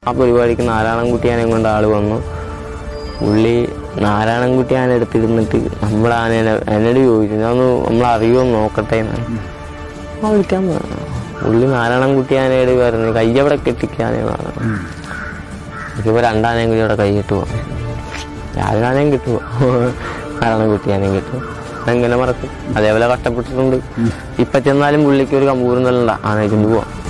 ആ പരിപാടിക്ക് നാരായണൻകുട്ടി ആനയും കൊണ്ട് ആള് വന്നു. പുള്ളി നാരായണൻകുട്ടി ആന എടുത്തിരുന്നിട്ട് നമ്മളാനേനെ എന്നോട് ചോദിച്ചു, ഞാനൊന്ന് നമ്മളറിയുമെന്ന് നോക്കട്ടെ എന്നാണ് വിളിക്കാൻ പറഞ്ഞു. പുള്ളി നാരായണൻകുട്ടി ആനയോട് പറഞ്ഞു കയ്യവിടെ കെട്ടിക്കാനാണ്. എനിക്കിപ്പോൾ രണ്ടാനയും കൂടി അവിടെ കൈ കിട്ടുമോ, രാജനാനയും കിട്ടുമോ, നാരായണൻകുട്ടി ആനയും കിട്ടും. എങ്ങനെ മറക്കും? അതേപോലെ കഷ്ടപ്പെട്ടിട്ടുണ്ട്. ഇപ്പം ചെന്നാലും പുള്ളിക്ക് ഒരു കമ്പൂർന്നല്ല ആനയിച്ചുകൊണ്ട് പോവാം.